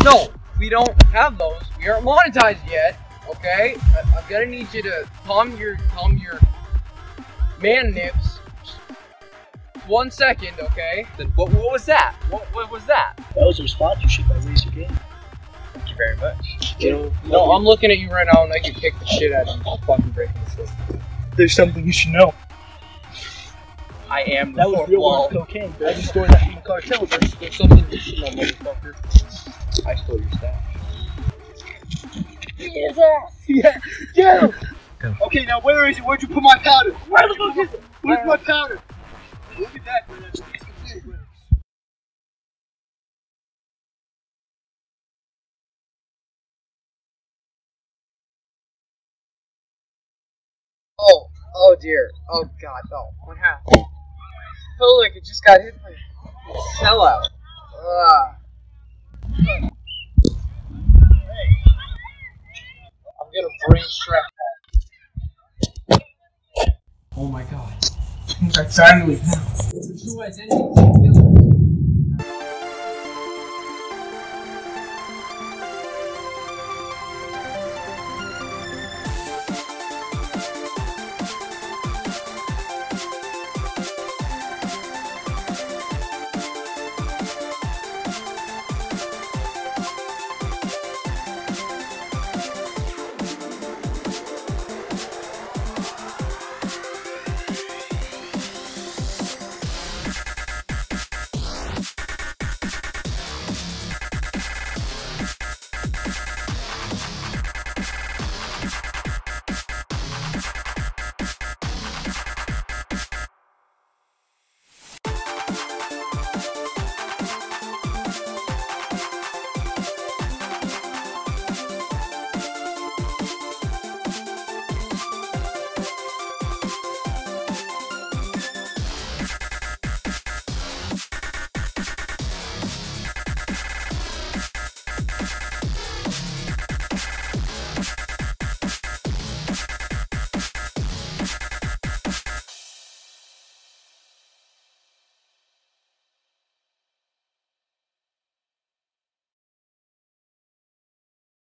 No, we don't have those. We aren't monetized yet. Okay, I'm gonna need you to calm your man nips. 1 second, okay? Then what was that? What was that? That was a sponsorship by Razor Game. Thank you very much. No, I'm looking at you right now and I can kick the shit out of you for fucking breaking the shit. There's something you should know. I am the That was fourth real wall. life cocaine. I just stole that from cartel. There's something you should know, motherfucker. I stole your stash. His ass! Yeah! Get him! Okay, now where is it? Where'd you put my powder? Where the fuck is it? Where's my powder? Look at that, man. That's 60 kilograms. Oh dear. Oh god, no. What happened? I feel like it just got hit by a sellout. I'm gonna bring Shrek back. Oh my god. I finally found the true identity of the killer.